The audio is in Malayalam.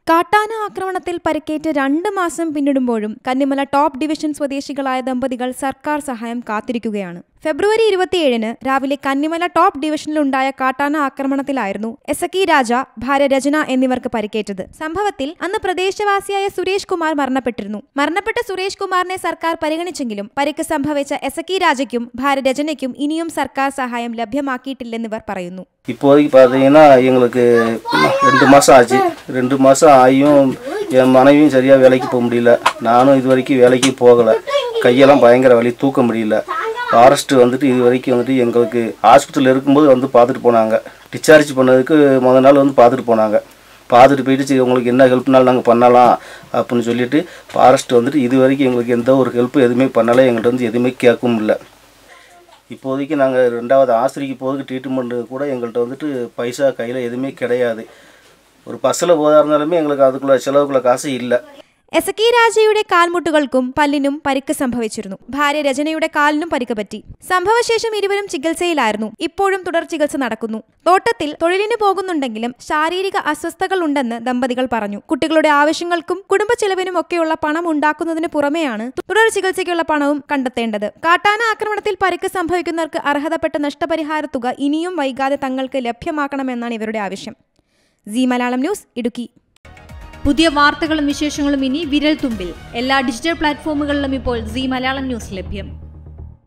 കാട്ടാന ആക്രമണത്തിൽ പരിക്കേറ്റ 2 മാസം പിന്നിടുമ്പോഴും കന്നിമല ടോപ്പ് ഡിവിഷൻ സ്വദേശികളായ ദമ്പതികൾ സർക്കാർ സഹായം കാത്തിരിക്കുകയാണ്. ഫെബ്രുവരി 27-ന് രാവിലെ കന്നിമല ടോപ്പ് ഡിവിഷനിലുണ്ടായ കാട്ടാന ആക്രമണത്തിലായിരുന്നു എസക്കി രാജ, ഭാര്യ രചന എന്നിവർക്ക് പരിക്കേറ്റത്. സംഭവത്തിൽ അന്ന് പ്രദേശവാസിയായ സുരേഷ് കുമാർ മരണപ്പെട്ടിരുന്നു. മരണപ്പെട്ട സുരേഷ് കുമാറിനെ സർക്കാർ പരിഗണിച്ചെങ്കിലും പരിക്ക് സംഭവിച്ച എസക്കി രാജയ്ക്കും ഭാര്യ രചനയ്ക്കും ഇനിയും സർക്കാർ സഹായം ലഭ്യമാക്കിയിട്ടില്ലെന്നിവർ പറയുന്നു. இப்போதைக்கு பார்த்தீங்கன்னா எங்களுக்கு 2 மாதம் ஆச்சு. 2 மாதம் ஆகியும் என் மனைவியும் சரியாக வேலைக்கு போக முடியல. நானும் இது வரைக்கும் வேலைக்கு போகலை. கையெல்லாம் பயங்கர வலி, தூக்க முடியல. ஃபாரஸ்ட் வந்துட்டு இது வரைக்கும் வந்துட்டு எங்களுக்கு ஹாஸ்பிட்டலில் இருக்கும்போது வந்து பார்த்துட்டு போனாங்க. டிஸ்சார்ஜ் பண்ணதுக்கு முதல் நாள் வந்து பார்த்துட்டு போனாங்க. பார்த்துட்டு போயிட்டு உங்களுக்கு என்ன ஹெல்ப்னாலும் நாங்கள் பண்ணலாம் அப்படின்னு சொல்லிட்டு ஃபாரஸ்ட் வந்துட்டு இது வரைக்கும் எங்களுக்கு எந்த ஒரு ஹெல்ப்பும் எதுவுமே பண்ணலை. எங்கள்கிட்ட வந்து எதுவுமே கேட்கவும் இல்லை. இப்போதைக்கு நாங்கள் 2வது ஆஸ்பத்திரிக்கு போகிறதுக்கு ட்ரீட்மெண்ட்டு கூட எங்கள்கிட்ட வந்துட்டு பைசா கையில் எதுவுமே கிடையாது. ஒரு பஸ்ஸில் போதா இருந்தாலுமே எங்களுக்கு அதுக்குள்ள செலவுக்குள்ள காசு இல்லை. എസക്കി രാജയുടെ കാൽമുട്ടുകൾക്കും പല്ലിനും പരിക്ക് സംഭവിച്ചിരുന്നു. ഭാര്യ രചനയുടെ കാലിനും പരിക്ക് പറ്റി. സംഭവശേഷം ഇരുവരും ചികിത്സയിലായിരുന്നു. ഇപ്പോഴും തുടർ ചികിത്സ നടക്കുന്നു. തോട്ടത്തിൽ തൊഴിലിന് പോകുന്നുണ്ടെങ്കിലും ശാരീരിക അസ്വസ്ഥതകൾ ഉണ്ടെന്ന് ദമ്പതികൾ പറഞ്ഞു. കുട്ടികളുടെ ആവശ്യങ്ങൾക്കും കുടുംബ ചെലവിനും ഒക്കെയുള്ള പണം ഉണ്ടാക്കുന്നതിന് പുറമെയാണ് തുടർ ചികിത്സയ്ക്കുള്ള പണവും കണ്ടെത്തേണ്ടത്. കാട്ടാന ആക്രമണത്തിൽ പരിക്ക് സംഭവിക്കുന്നവർക്ക് അർഹതപ്പെട്ട നഷ്ടപരിഹാര തുക ഇനിയും വൈകാതെ തങ്ങൾക്ക് ലഭ്യമാക്കണമെന്നാണ് ഇവരുടെ ആവശ്യം. Zee Malayalam news, Idukki. പുതിയ വാർത്തകളും വിശേഷങ്ങളും ഇനി വിരൽ തുമ്പിൽ. എല്ലാ ഡിജിറ്റൽ പ്ലാറ്റ്ഫോമുകളിലും ഇപ്പോൾ സീ മലയാളം ന്യൂസ് ലഭ്യം.